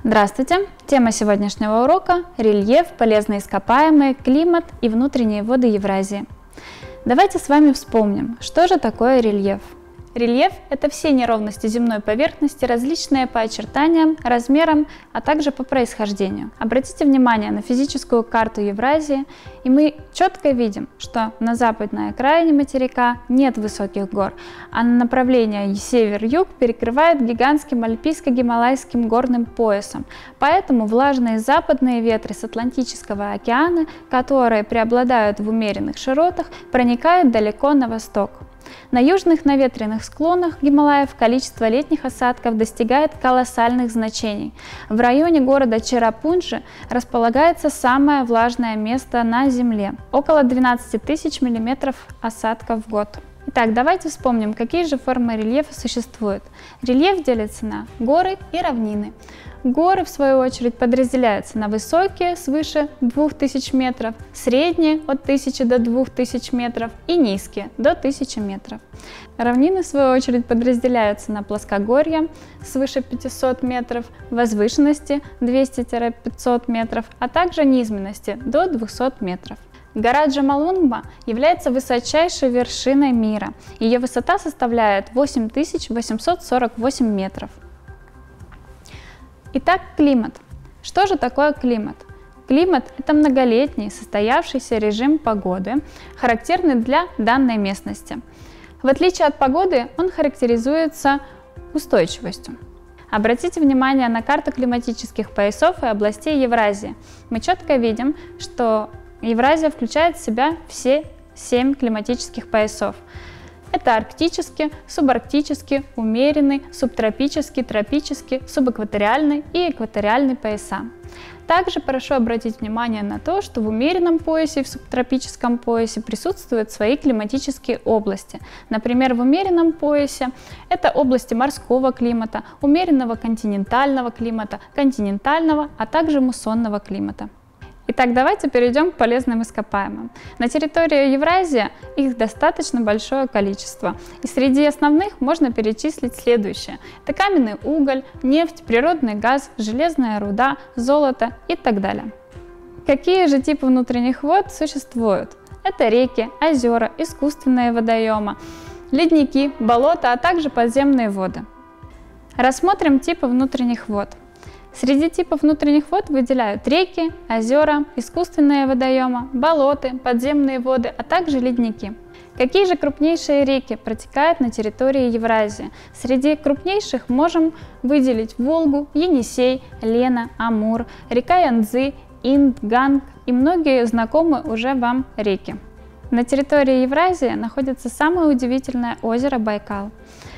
Здравствуйте! Тема сегодняшнего урока – рельеф, полезные ископаемые, климат и внутренние воды Евразии. Давайте с вами вспомним, что же такое рельеф. Рельеф – это все неровности земной поверхности, различные по очертаниям, размерам, а также по происхождению. Обратите внимание на физическую карту Евразии, и мы четко видим, что на западной окраине материка нет высоких гор, а направление север-юг перекрывает гигантским альпийско-гималайским горным поясом. Поэтому влажные западные ветры с Атлантического океана, которые преобладают в умеренных широтах, проникают далеко на восток. На южных наветренных склонах Гималаев количество летних осадков достигает колоссальных значений. В районе города Черрапунджи располагается самое влажное место на Земле – около 12 тысяч миллиметров осадков в год. Итак, давайте вспомним, какие же формы рельефа существуют. Рельеф делится на горы и равнины. Горы, в свою очередь, подразделяются на высокие, свыше 2000 метров, средние от 1000 до 2000 метров и низкие до 1000 метров. Равнины, в свою очередь, подразделяются на плоскогорья свыше 500 метров, возвышенности 200-500 метров, а также низменности до 200 метров. Гора Джомолунгма является высочайшей вершиной мира. Ее высота составляет 8848 метров. Итак, климат. Что же такое климат? Климат – это многолетний, состоявшийся режим погоды, характерный для данной местности. В отличие от погоды, он характеризуется устойчивостью. Обратите внимание на карту климатических поясов и областей Евразии. Мы четко видим, что Евразия включает в себя все 7 климатических поясов. Это арктический, субарктический, умеренный, субтропический, тропический, субэкваториальный и экваториальный пояса. Также прошу обратить внимание на то, что в умеренном поясе и в субтропическом поясе присутствуют свои климатические области. Например, в умеренном поясе это области морского климата, умеренного континентального климата, континентального, а также муссонного климата. Итак, давайте перейдем к полезным ископаемым. На территории Евразии их достаточно большое количество. И среди основных можно перечислить следующее. Это каменный уголь, нефть, природный газ, железная руда, золото и так далее. Какие же типы внутренних вод существуют? Это реки, озера, искусственные водоемы, ледники, болота, а также подземные воды. Рассмотрим типы внутренних вод. Среди типов внутренних вод выделяют реки, озера, искусственные водоемы, болота, подземные воды, а также ледники. Какие же крупнейшие реки протекают на территории Евразии? Среди крупнейших можем выделить Волгу, Енисей, Лена, Амур, река Янцзы, Инд, Ганг и многие знакомые уже вам реки. На территории Евразии находится самое удивительное озеро Байкал.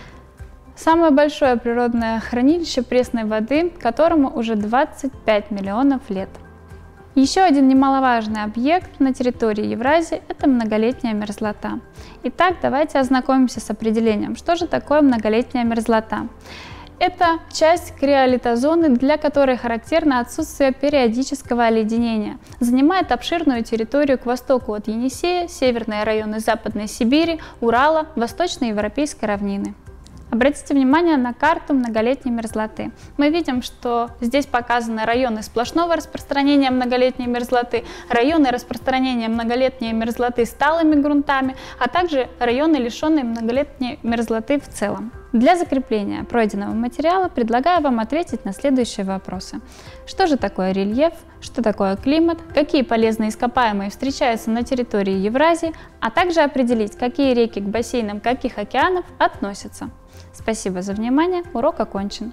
Самое большое природное хранилище пресной воды, которому уже 25 миллионов лет. Еще один немаловажный объект на территории Евразии – это многолетняя мерзлота. Итак, давайте ознакомимся с определением, что же такое многолетняя мерзлота. Это часть криолитозоны, для которой характерно отсутствие периодического оледенения. Занимает обширную территорию к востоку от Енисея, северные районы Западной Сибири, Урала, восточноевропейской равнины. Обратите внимание на карту многолетней мерзлоты. Мы видим, что здесь показаны районы сплошного распространения многолетней мерзлоты, районы распространения многолетней мерзлоты сталыми грунтами, а также районы, лишенные многолетней мерзлоты в целом. Для закрепления пройденного материала предлагаю вам ответить на следующие вопросы. Что же такое рельеф? Что такое климат? Какие полезные ископаемые встречаются на территории Евразии? А также определить, какие реки к бассейнам каких океанов относятся. Спасибо за внимание. Урок окончен.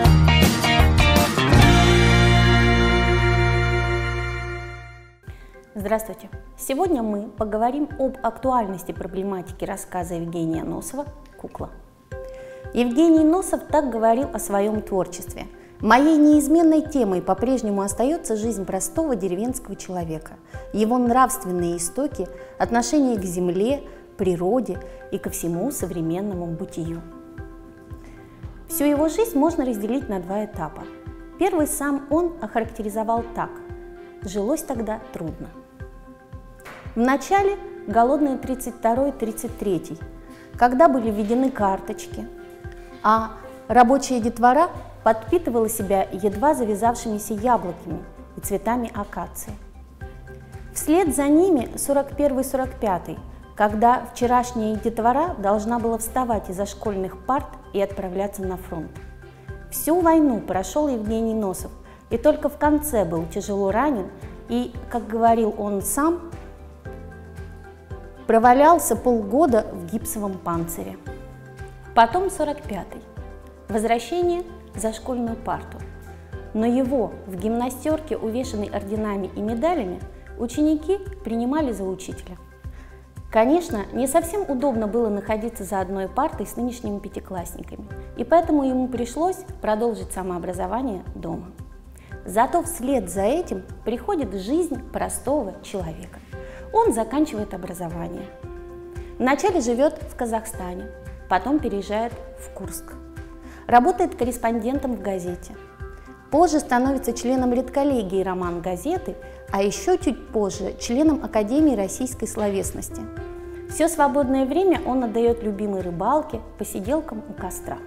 Здравствуйте! Сегодня мы поговорим об актуальности проблематики рассказа Евгения Носова «Кукла». Евгений Носов так говорил о своем творчестве. «Моей неизменной темой по-прежнему остается жизнь простого деревенского человека, его нравственные истоки, отношение к земле, природе и ко всему современному бытию». Всю его жизнь можно разделить на два этапа. Первый сам он охарактеризовал так: «Жилось тогда трудно». В начале голодные 32-33, когда были введены карточки, а рабочая детвора подпитывала себя едва завязавшимися яблоками и цветами акации. Вслед за ними 41-45, когда вчерашняя детвора должна была вставать из-за школьных парт и отправляться на фронт. Всю войну прошел Евгений Носов, и только в конце был тяжело ранен и, как говорил он сам, провалялся полгода в гипсовом панцире. Потом 45-й. Возвращение за школьную парту. Но его в гимнастерке, увешанной орденами и медалями, ученики принимали за учителя. Конечно, не совсем удобно было находиться за одной партой с нынешними пятиклассниками, и поэтому ему пришлось продолжить самообразование дома. Зато вслед за этим приходит жизнь простого человека. Он заканчивает образование. Вначале живет в Казахстане, потом переезжает в Курск. Работает корреспондентом в газете. Позже становится членом редколлегии «Роман-газеты», а еще чуть позже членом Академии российской словесности. Все свободное время он отдает любимой рыбалке, посиделкам у костра.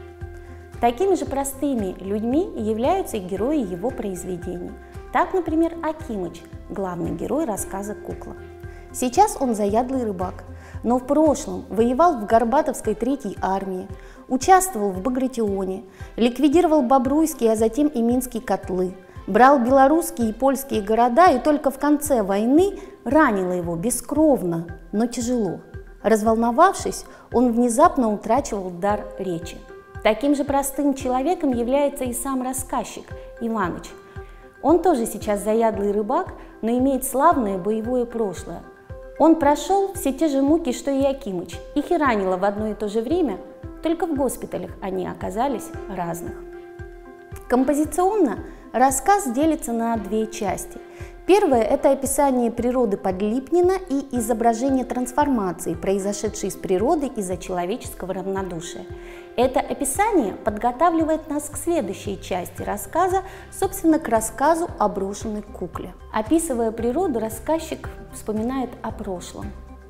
Такими же простыми людьми являются и герои его произведений. Так, например, Акимыч, главный герой рассказа «Кукла». Сейчас он заядлый рыбак, но в прошлом воевал в Горбатовской 3-й армии, участвовал в Багратионе, ликвидировал Бобруйские, а затем и Минские котлы, брал белорусские и польские города и только в конце войны ранило его бескровно, но тяжело. Разволновавшись, он внезапно утрачивал дар речи. Таким же простым человеком является и сам рассказчик Иваныч. Он тоже сейчас заядлый рыбак, но имеет славное боевое прошлое. Он прошел все те же муки, что и Акимыч. Их и ранило в одно и то же время, только в госпиталях они оказались разных. Композиционно рассказ делится на две части. Первая – это описание природы Подлипнина и изображение трансформации, произошедшей с природы из-за человеческого равнодушия. Это описание подготавливает нас к следующей части рассказа, собственно, к рассказу о брошенной кукле. Описывая природу, рассказчик вспоминает о прошлом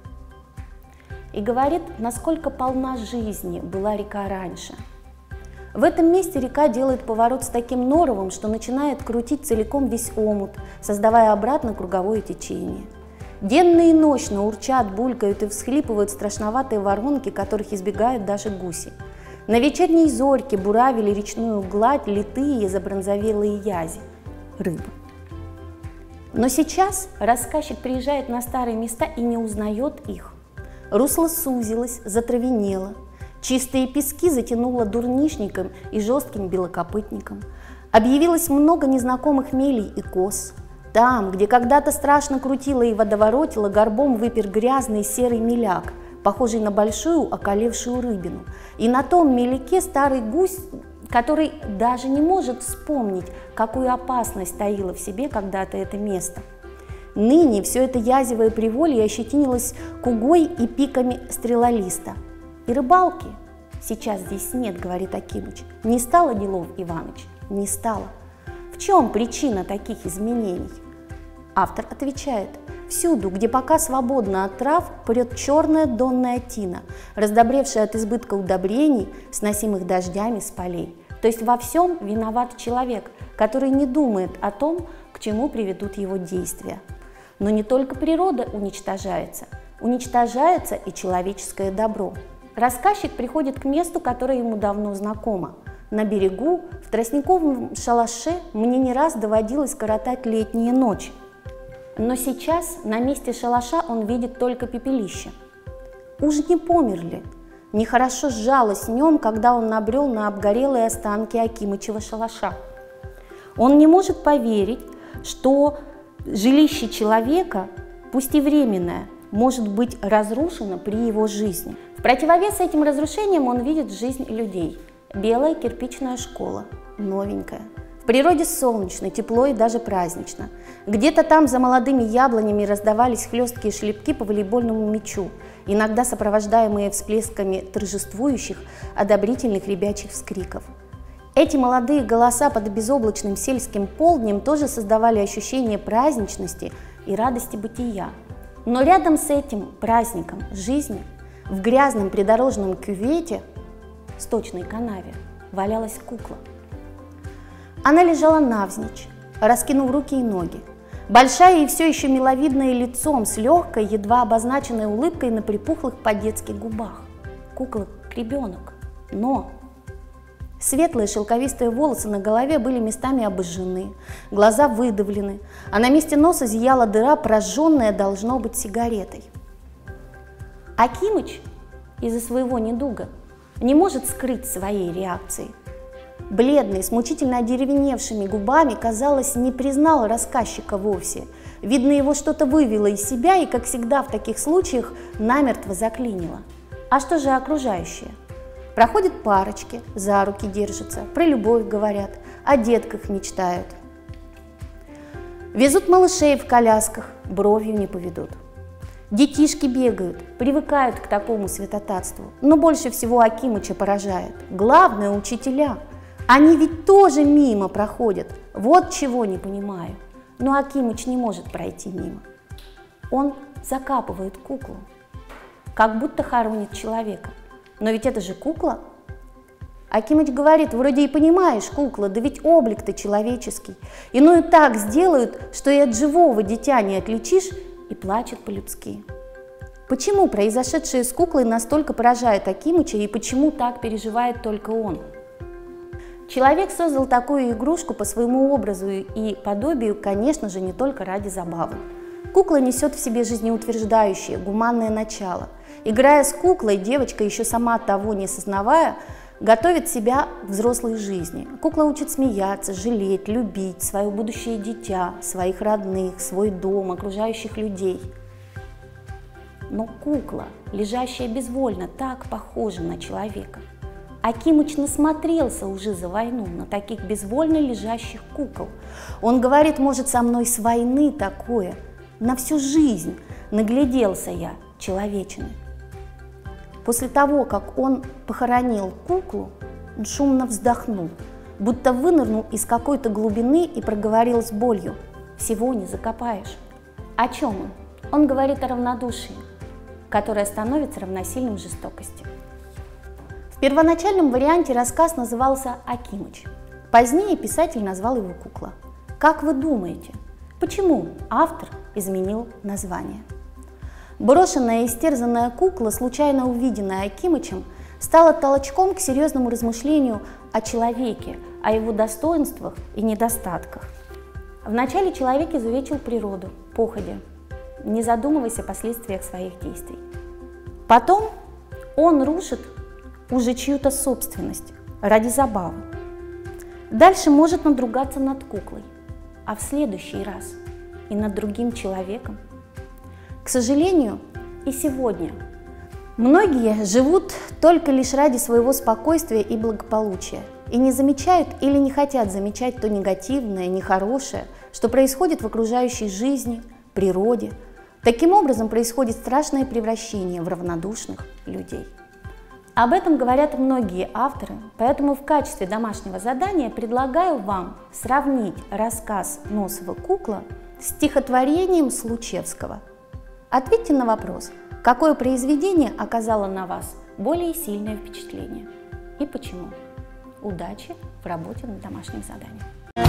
и говорит, насколько полна жизни была река раньше. В этом месте река делает поворот с таким норовом, что начинает крутить целиком весь омут, создавая обратно круговое течение. Денно и ночно урчат, булькают и всхлипывают страшноватые воронки, которых избегают даже гуси. На вечерней зорьке буравили речную гладь литые забронзовелые язи – рыбы. Но сейчас рассказчик приезжает на старые места и не узнает их. Русло сузилось, затравенело. Чистые пески затянуло дурнишником и жестким белокопытником. Объявилось много незнакомых мелей и коз. Там, где когда-то страшно крутило и водоворотило, горбом выпер грязный серый меляк, похожий на большую околевшую рыбину. И на том меляке старый гусь, который даже не может вспомнить, какую опасность таило в себе когда-то это место. Ныне все это язевое приволье ощетинилось кугой и пиками стрелолиста. И рыбалки сейчас здесь нет, говорит Акимыч. Не стало делов, Иваныч, не стало. В чем причина таких изменений? Автор отвечает: всюду, где пока свободно от трав, прет черная донная тина, раздобревшая от избытка удобрений, сносимых дождями с полей. То есть во всем виноват человек, который не думает о том, к чему приведут его действия. Но не только природа уничтожается, уничтожается и человеческое добро. Рассказчик приходит к месту, которое ему давно знакомо. На берегу, в тростниковом шалаше, мне не раз доводилось коротать летние ночи. Но сейчас на месте шалаша он видит только пепелище. Уж не помер ли? Нехорошо сжалось в нем, когда он набрел на обгорелые останки Акимычева шалаша. Он не может поверить, что жилище человека, пусть и временное, может быть разрушено при его жизни. В противовес этим разрушениям он видит жизнь людей. Белая кирпичная школа, новенькая. В природе солнечно, тепло и даже празднично. Где-то там за молодыми яблонями раздавались хлесткие шлепки по волейбольному мячу, иногда сопровождаемые всплесками торжествующих, одобрительных ребячьих вскриков. Эти молодые голоса под безоблачным сельским полднем тоже создавали ощущение праздничности и радости бытия. Но рядом с этим праздником жизни в грязном придорожном кювете, сточной канаве, валялась кукла. Она лежала навзничь, раскинув руки и ноги. Большая и все еще миловидное лицом с легкой, едва обозначенной улыбкой на припухлых по-детски губах. Кукла – ребенок, но… Светлые шелковистые волосы на голове были местами обожжены, глаза выдавлены, а на месте носа зияла дыра, прожженная, должно быть, сигаретой. Акимыч из-за своего недуга не может скрыть своей реакции. Бледный, с мучительно одеревеневшими губами, казалось, не признал рассказчика вовсе. Видно, его что-то вывело из себя и, как всегда в таких случаях, намертво заклинило. А что же окружающее? Проходят парочки, за руки держатся, про любовь говорят, о детках мечтают. Везут малышей в колясках, бровью не поведут. Детишки бегают, привыкают к такому святотатству, но больше всего Акимыча поражает. Главное – учителя. Они ведь тоже мимо проходят, вот чего не понимаю. Но Акимыч не может пройти мимо. Он закапывает куклу, как будто хоронит человека. Но ведь это же кукла. Акимыч говорит: вроде и понимаешь, кукла, да ведь облик-то человеческий. Иную так сделают, что и от живого дитя не отличишь, и плачет по-людски. Почему произошедшее с куклой настолько поражает Акимыча и почему так переживает только он? Человек создал такую игрушку по своему образу и подобию, конечно же, не только ради забавы. Кукла несет в себе жизнеутверждающее, гуманное начало. Играя с куклой, девочка, еще сама того не сознавая, готовит себя к взрослой жизни. Кукла учит смеяться, жалеть, любить свое будущее дитя, своих родных, свой дом, окружающих людей. Но кукла, лежащая безвольно, так похожа на человека. Акимыч насмотрелся уже за войну на таких безвольно лежащих кукол. Он говорит: может, со мной с войны такое, на всю жизнь нагляделся я человечины. После того, как он похоронил куклу, он шумно вздохнул, будто вынырнул из какой-то глубины и проговорил с болью: всего не закопаешь. О чем он? Он говорит о равнодушии, которое становится равносильным жестокости. В первоначальном варианте рассказ назывался «Акимыч». Позднее писатель назвал его «Кукла». Как вы думаете, почему автор изменил название? Брошенная и истерзанная кукла, случайно увиденная Акимычем, стала толчком к серьезному размышлению о человеке, о его достоинствах и недостатках. Вначале человек изувечил природу, походя, не задумываясь о последствиях своих действий. Потом он рушит уже чью-то собственность ради забавы. Дальше может надругаться над куклой, а в следующий раз и над другим человеком. К сожалению, и сегодня многие живут только лишь ради своего спокойствия и благополучия и не замечают или не хотят замечать то негативное, нехорошее, что происходит в окружающей жизни, природе. Таким образом происходит страшное превращение в равнодушных людей. Об этом говорят многие авторы, поэтому в качестве домашнего задания предлагаю вам сравнить рассказ Носова «Кукла» с стихотворением Случевского. Ответьте на вопрос, какое произведение оказало на вас более сильное впечатление и почему. Удачи в работе над домашним заданием.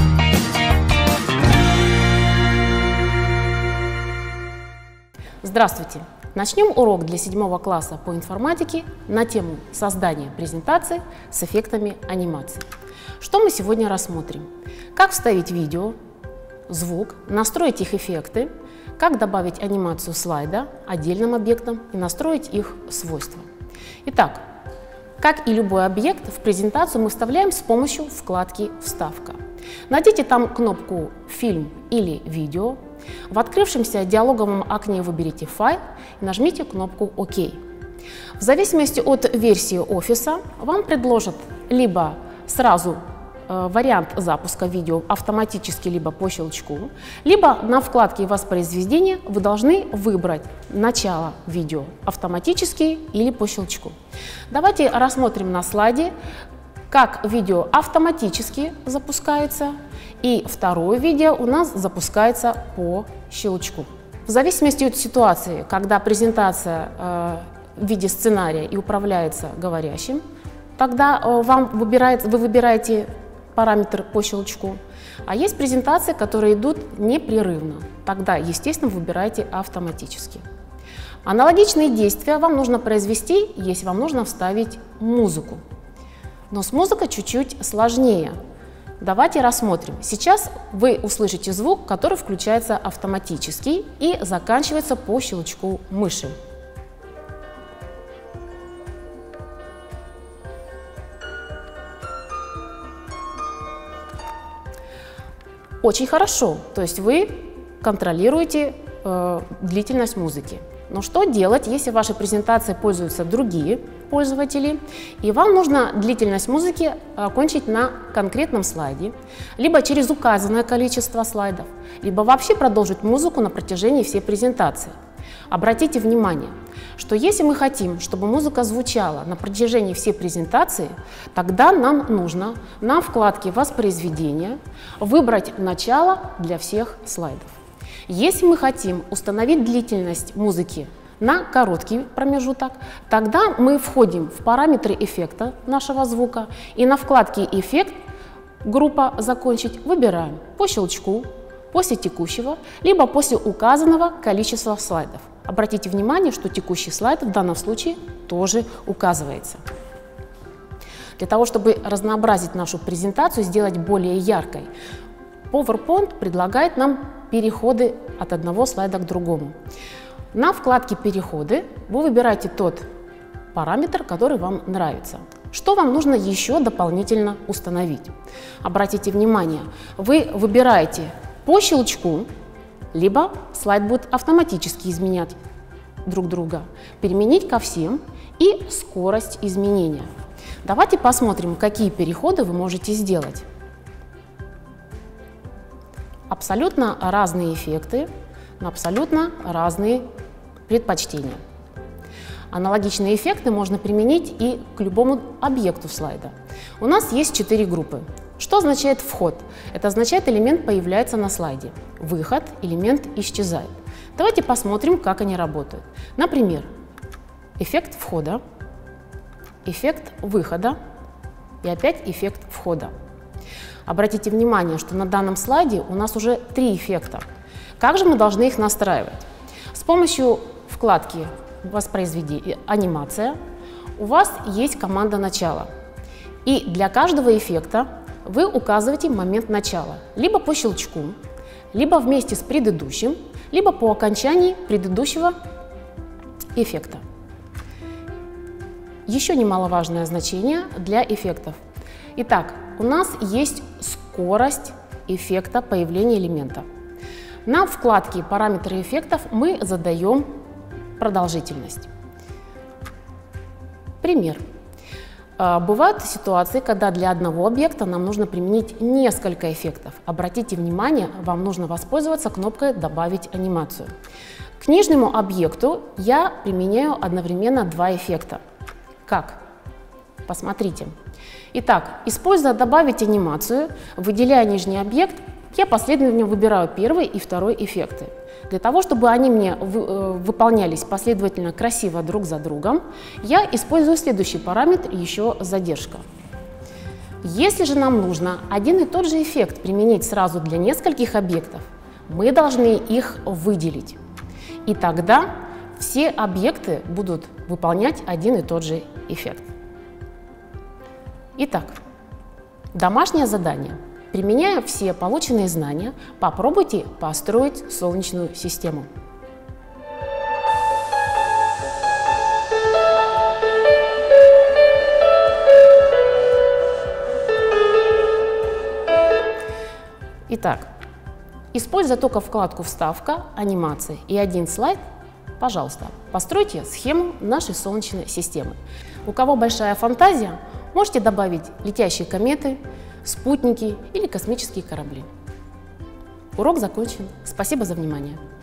Здравствуйте! Начнем урок для 7 класса по информатике на тему создания презентации с эффектами анимации. Что мы сегодня рассмотрим? Как вставить видео, звук, настроить их эффекты, как добавить анимацию слайда отдельным объектам и настроить их свойства. Итак, как и любой объект, в презентацию мы вставляем с помощью вкладки «Вставка». Найдите там кнопку «Фильм» или «Видео». В открывшемся диалоговом окне выберите «Файл» и нажмите кнопку «Ок». В зависимости от версии офиса вам предложат либо сразу вариант запуска видео автоматически, либо по щелчку, либо на вкладке «Воспроизведение» вы должны выбрать начало видео автоматически или по щелчку. Давайте рассмотрим на слайде, как видео автоматически запускается, и второе видео у нас запускается по щелчку. В зависимости от ситуации, когда презентация в виде сценария и управляется говорящим, тогда вы выбираете параметр по щелчку, а есть презентации, которые идут непрерывно. Тогда, естественно, выбирайте автоматически. Аналогичные действия вам нужно произвести, если вам нужно вставить музыку. Но с музыкой чуть-чуть сложнее. Давайте рассмотрим. Сейчас вы услышите звук, который включается автоматически и заканчивается по щелчку мыши. Очень хорошо, то есть вы контролируете длительность музыки. Но что делать, если в вашей презентации пользуются другие пользователи, и вам нужно длительность музыки окончить на конкретном слайде, либо через указанное количество слайдов, либо вообще продолжить музыку на протяжении всей презентации? Обратите внимание, что если мы хотим, чтобы музыка звучала на протяжении всей презентации, тогда нам нужно на вкладке «Воспроизведение» выбрать начало для всех слайдов. Если мы хотим установить длительность музыки на короткий промежуток, тогда мы входим в параметры эффекта нашего звука и на вкладке «Эффект» группа «Закончить» выбираем по щелчку, после текущего, либо после указанного количества слайдов. Обратите внимание, что текущий слайд в данном случае тоже указывается. Для того, чтобы разнообразить нашу презентацию, сделать более яркой, PowerPoint предлагает нам переходы от одного слайда к другому. На вкладке «Переходы» вы выбираете тот параметр, который вам нравится. Что вам нужно еще дополнительно установить? Обратите внимание, вы выбираете по щелчку, либо слайд будет автоматически изменять друг друга, переменить ко всем и скорость изменения. Давайте посмотрим, какие переходы вы можете сделать. Абсолютно разные эффекты, на абсолютно разные предпочтения. Аналогичные эффекты можно применить и к любому объекту слайда. У нас есть 4 группы. Что означает вход? Это означает, элемент появляется на слайде. Выход, элемент исчезает. Давайте посмотрим, как они работают. Например, эффект входа, эффект выхода и опять эффект входа. Обратите внимание, что на данном слайде у нас уже 3 эффекта. Как же мы должны их настраивать? С помощью вкладки «Воспроизведение», «Анимация» у вас есть команда «Начало». И для каждого эффекта вы указываете момент начала, либо по щелчку, либо вместе с предыдущим, либо по окончании предыдущего эффекта. Еще немаловажное значение для эффектов. Итак, у нас есть скорость эффекта появления элемента. На вкладке «Параметры эффектов» мы задаем продолжительность. Пример. Бывают ситуации, когда для одного объекта нам нужно применить несколько эффектов. Обратите внимание, вам нужно воспользоваться кнопкой «Добавить анимацию». К нижнему объекту я применяю одновременно 2 эффекта. Как? Посмотрите. Итак, используя «Добавить анимацию», выделяя нижний объект, я последовательно выбираю первый и второй эффекты. Для того, чтобы они мне выполнялись последовательно красиво друг за другом, я использую следующий параметр еще задержка. Если же нам нужно один и тот же эффект применить сразу для нескольких объектов, мы должны их выделить. И тогда все объекты будут выполнять один и тот же эффект. Итак, домашнее задание. Применяя все полученные знания, попробуйте построить Солнечную систему. Итак, используя только вкладку «Вставка», «Анимация» и один слайд, пожалуйста, постройте схему нашей Солнечной системы. У кого большая фантазия, можете добавить летящие кометы, спутники или космические корабли. Урок закончен. Спасибо за внимание.